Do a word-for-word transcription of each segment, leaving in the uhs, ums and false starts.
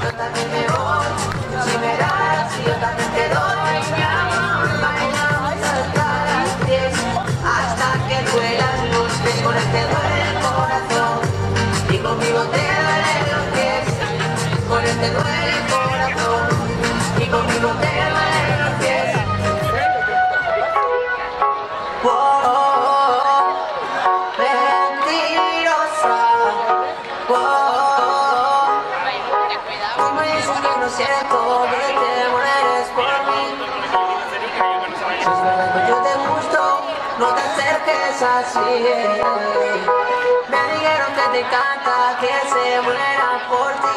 yo también me voy. Si me das, yo también te doy, mi amor. Bailamos hasta las diez, hasta que duelan los pies. Con él te duele el corazón y conmigo te duelen los pies. Con él te duele el corazón y conmigo te duelen los pies. Wow, mentirosa. Wow, tú me dices que no siento, que te mueres por mí. Si es verdad que yo te gusto, no te acerques así. Me dijeron que te encanta, que se muera por ti.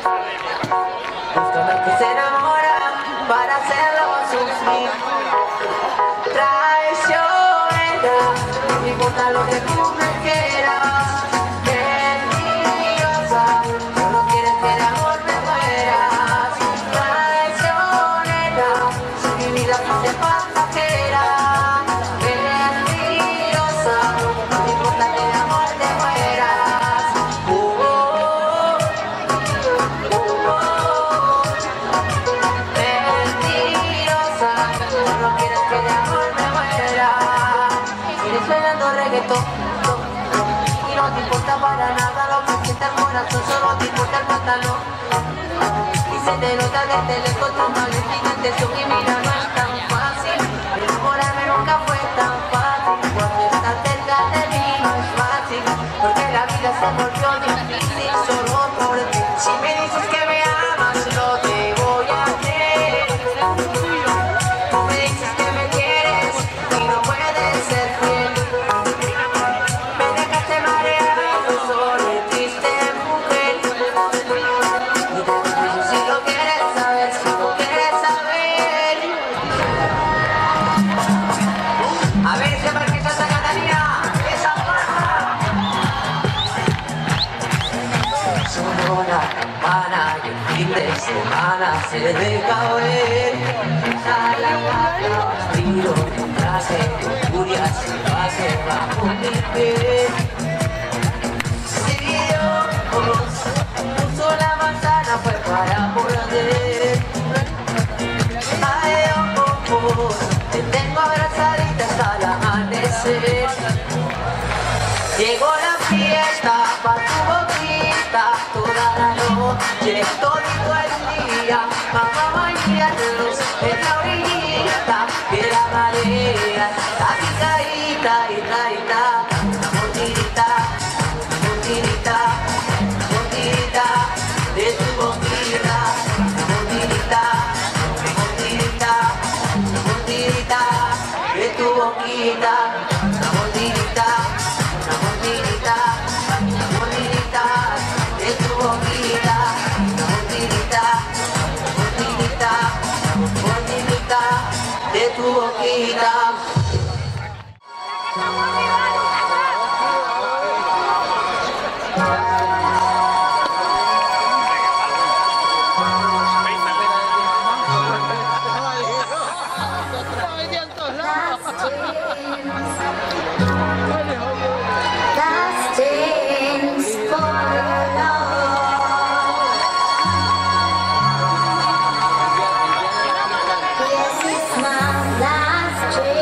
Busca al que se enamora para hacerlo sufrir. Traicionera, no me importa lo que tú me quieras. Mentirosa, solo quieres que de amor me mueras. Traicionera, si mi vida fuese pasajera. Mentirosa, no me importa que de amor te mueras. Uh, oh, uh, oh. Mentirosa, solo quieres que de amor me muera. Sigues bailando reggaetón y no te importa para nada lo que siente el corazón, solo te importa el pantalón. Y se te nota desde lejos tu magnífica intención. Y mira, no es tan fácil, enamorarme nunca fue tan fácil. Cuando estás cerca de mí no es fácil, porque la vida se volvió difícil solo por ti. Si me dices que me amas, no te voy a creer. Tú me dices que me quieres y no puedes ser fiel. Me dejaste mareado, solo triste mujer. Y te digo si lo quieres saber, si lo quieres saber. A ver ese parque Santa Catalina, esa fuerza. Solo una campana y el fin de semana se deja oír. A la gata, tiro de traje, furia salvaje bajo mi piel. Si Dios puso la manzana fue para morder. Ay, oh, oh, oh, te tengo abrazadita hasta el amanecer. Llegó la fiesta pa' tu boquita, toda la noche, todito el día. Vamos a bañarnos en la orillita de la marea, la picadita y taita, una montirita, montirita, montirita de tu boquita, una montirita, montirita, montirita de tu boquita, una montirita, una montirita, una montirita de tu boquita, una montirita, montirita, montirita de tu boquita. Last dance for love. Yes, it's my last dream.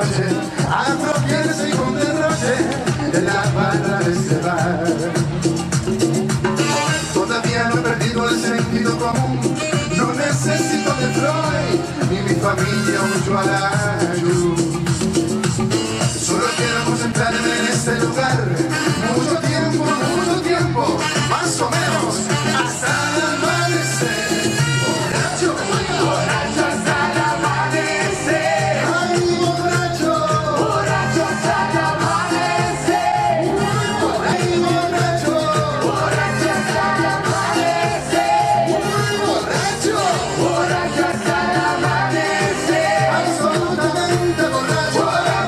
noche, apropiense y con derroche en la barra de este bar. Todavía no he perdido el sentido común, no necesito de Freud, ni mi familia mucho a la luz. Solo quiero concentrarme en este lugar, mucho tiempo, mucho tiempo, más o menos, hasta el amanecer. Borracho, borracho hasta el amanecer. Ay, borracho, borracho hasta el amanecer. Ay, borracho, borracho hasta el amanecer. Borracho, borracho hasta el amanecer. Absolutamente borracho.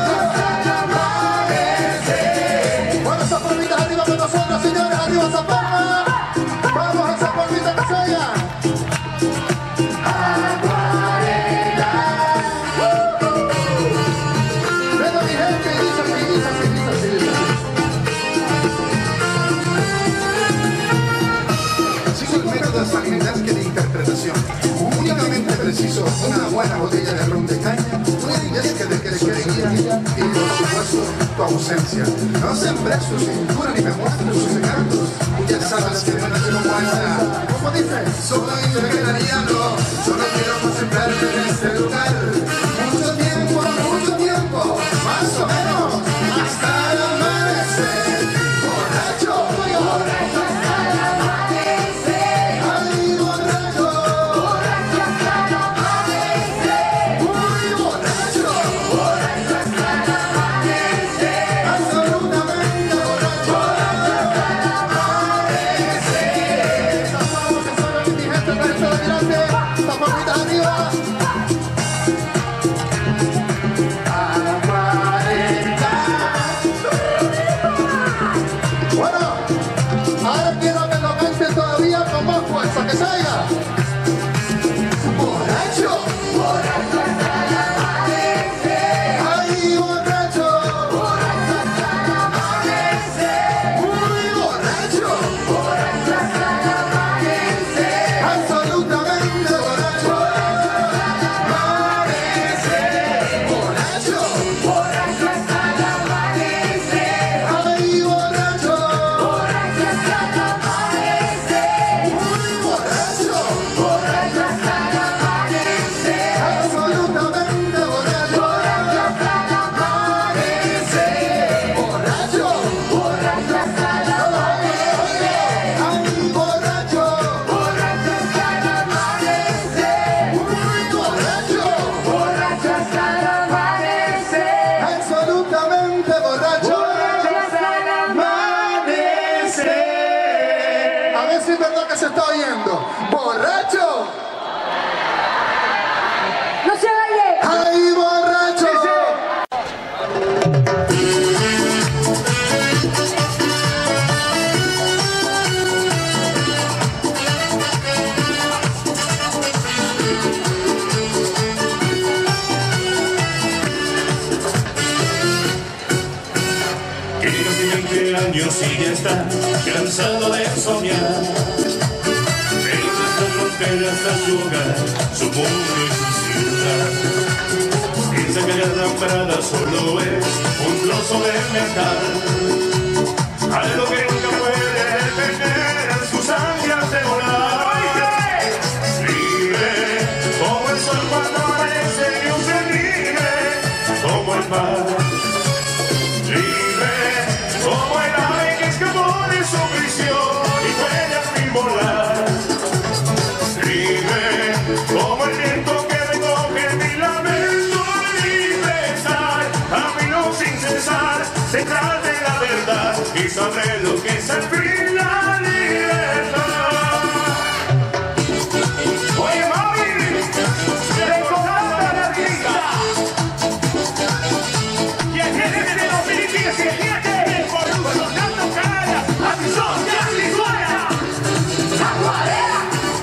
Únicamente preciso una buena botella de ron de caña, un disque de quesería y por supuesto tu ausencia. No sembré su cintura ni me muestres sus encantos, ya sabes que no nací como esa. Como dice, soy vegetariano, solo quiero concentrarme en este lugar. Mucho tiempo, mucho tiempo, más o menos, hasta el amanecer. Borracho, borracho hasta el amanecer. Ay, borracho, borracho hasta el amanecer. Muy borracho, borracho hasta el amanecer. Absolutamente borracho, borracho hasta el amanecer. Estamos que solo mi gente para estar adelante. Esta palmita arriba. Bueno, ahora quiero que lo canten todavía con más fuerza, que salga. Borracho, borracho hasta el amanecer. Ay, borracho, borracho hasta el amanecer. Muy borracho, borracho hasta el amanecer. Absolutamente borracho, amanecer. Borracho, borracho hasta el amanecer. Ay, borracho, borracho hasta el amanecer. Muy borracho, borracho hasta el amanecer. Absolutamente borracho, borracho hasta el amanecer. Borracho, borracho hasta el amanecer. Ay, borracho, borracho hasta el amanecer. Muy borracho, borracho hasta el amanecer. Absolutamente borracho, borracho hasta el amanecer. A ver si es verdad que se está oyendo. Borracho. ¡No se oye! ¡Ay, borracho! Tiene veinte años y ya está cansado de soñar. Pero nuestra frontera está su hogar, su mundo y su ciudad. Piensa que la Alhambra solo es un trozo de metal, algo que nunca puede detener sus ansias de volar. Libre como el sol cuando amanece y un se ríe como el mar. Libre como el ave que escapó de su prisión y puede al fin volar. Libre como el viento que recoge mi lamento y pensar, camino sin cesar, detrás de la verdad y sabré lo que es al fin la libertad. Oye, mami, recordando la risa. Y el jefe de los filipinos que siete por uno dando cara, así son, y así suena. Aguadera.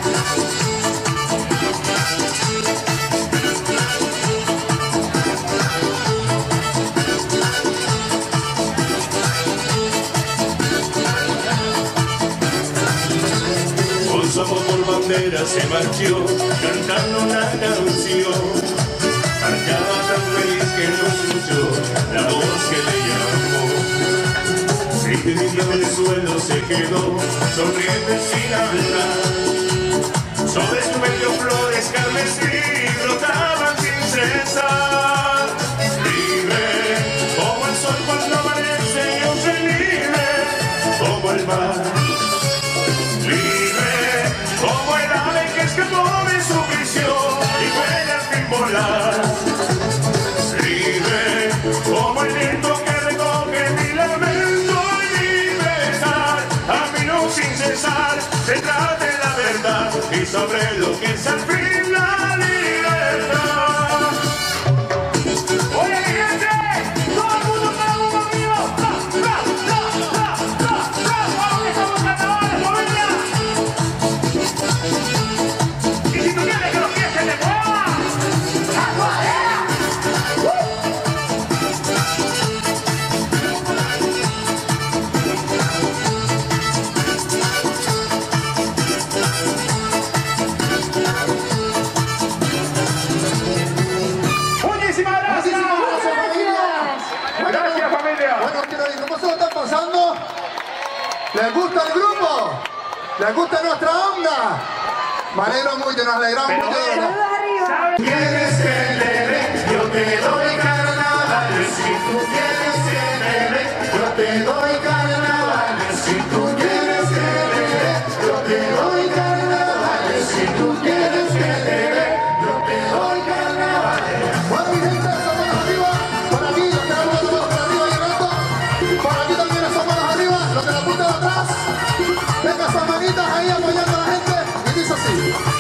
Con su amor por bandera se marchó cantando una canción. marchaba tan feliz que no escuchó la voz que le llamó. Sin tiniebla en el suelo se quedó, sonriente sin hablar. Sobre su medio flores carmesí brotaban sin cesar. Libre como el sol cuando amanece y un ser libre como el mar. Libre como el ave que escapó de su prisión y puede al fin volar. Libre como el viento que recoge mi lamento y libertad. A mí no sin cesar se trata de la verdad y sobre lo que es al fin la libertad. Oye mi gente, todo el mundo para un amigo. ¡Bla, bla, bla, bla, bla, bla! ¡Vamos que somos carnavales, familia! Y si tú quieres que los pies se te muevan, ¡aguadera! Muchísimas gracias. Muchísimas gracias, familia. Gracias, familia. Bueno, quiero decir, ¿cómo se lo están pasando? ¿Les gusta el grupo? ¿Les gusta nuestra onda? Me alegro mucho, nos alegramos mucho. ¿Quieres que te dé? Yo te doy carnavales. Si tú quieres que te dé, yo te doy carnavales. Si tú quieres que te dé, yo te doy carnavales. Si tú quieres que te dé, yo te doy carnavales. Bueno, mi gente, esas manos arriba. Por aquí, los que no pueden por arriba llegando. Por aquí también esas manos arriba, los de la punta de atrás. Venga, esas manitas ahí apoyando a la gente. Y dice así.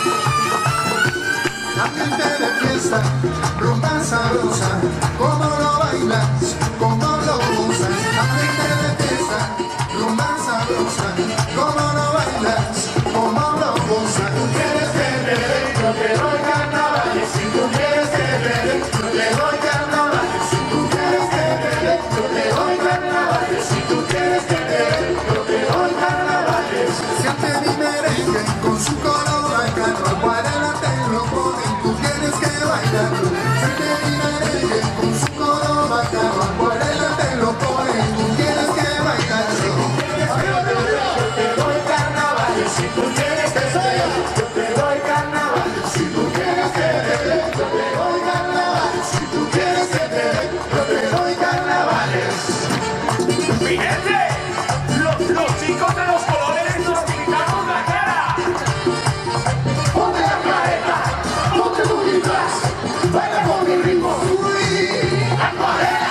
Ambiente de fiesta, rumba sabrosa, cómo lo bailas, cómo lo gozas. Ambiente de fiesta, rumba sabrosa, cómo lo bailas, cómo lo gozas. Tú quieres que te dé, yo te doy carnavales. Si tú quieres que te dé, yo te doy carnavales. Si tú quieres que te dé, yo te doy carnavales. Si tú quieres que te dé, yo te doy carnavales. Siente mi merengue con su coro bacano, adelante lo ponen, tú tienes que bailar. Siente mi merengue con su coro bacano, adelante lo ponen, tú tienes que bailar. Yo te doy carnavales. Si tú quieres que te dé, yo te doy carnavales. Si tú quieres que te dé, yo te doy carnavales. Si tú quieres que te dé, yo te doy carnavales. Mi gente, los, los chicos de los colores nos quitamos la cara. Ponte la careta, ponte tu disfraz, baila con mi ritmo. Uy, acuarela.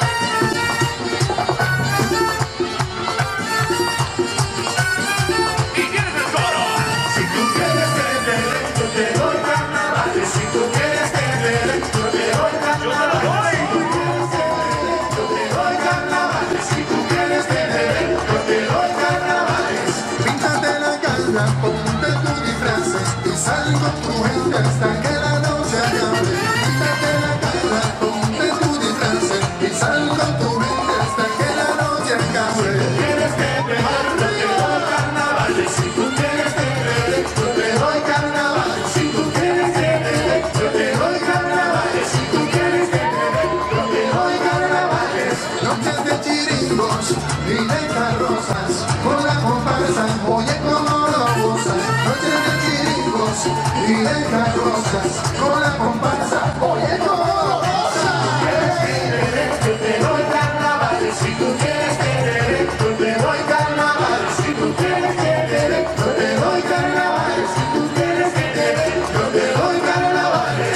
Y tienes el coro. Si tú quieres que te dé, yo te doy carnavales. Si tú quieres que te dé, yo te doy carnavales. Si tú quieres que te dé, yo te doy carnavales. Si tú quieres que te dé, yo te doy carnavales. Píntate la cara, ponte tu disfraz y sal con tu gente hasta que la noche acabe. Píntate la cara, ponte tu disfraz y sal con tu gente hasta que la noche acabe. Quieres que te dé, yo te doy carnavales. Si tú quieres que te dé, yo te doy carnavales. Si tú quieres que te dé, yo te doy carnavales. Si tú quieres que te dé, yo te doy carnavales. Noches de chiringos y de carrozas, con la comparsa, oye cómo lo gozas. Noches de chiringos y de carrozas, con la comparsa, oye cómo lo gozas. Yo te doy carnavales. Si tú quieres que te dé, yo te doy carnavales. Si tú quieres que te dé, yo te doy carnavales. Si tú quieres que te dé, yo te doy carnavales.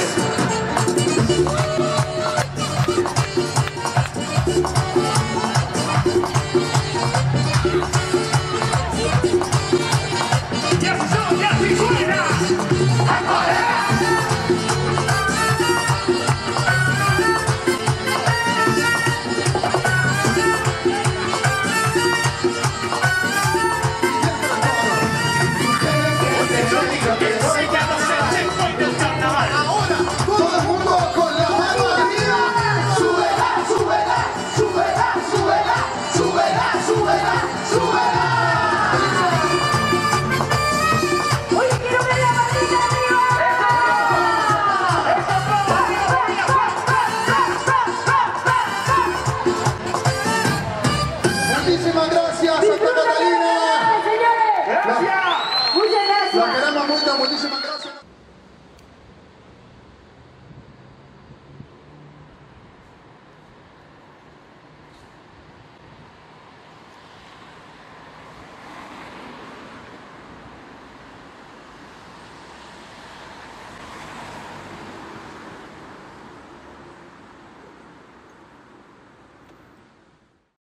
¡Ya son, ya sí suena! ¡Acuarela! muchísimas gracias.